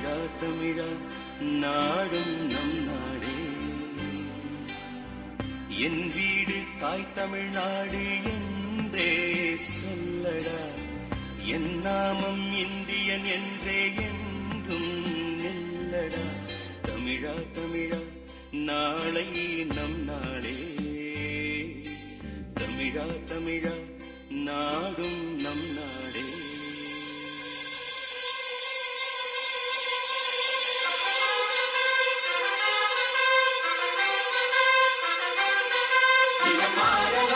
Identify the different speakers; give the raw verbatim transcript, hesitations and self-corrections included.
Speaker 1: தமிழா தமிழா நாடும் நம் நாடே. என் வீடு தாய் தமிழ்நாடு என்றே சொல்லடா, என் நாமம் இந்தியன் என்றே என்றும் நில்லடா. தமிழா தமிழா நாளை நம் நாடே. தமிழா தமிழா நாடும் நம் நாடே.
Speaker 2: Mara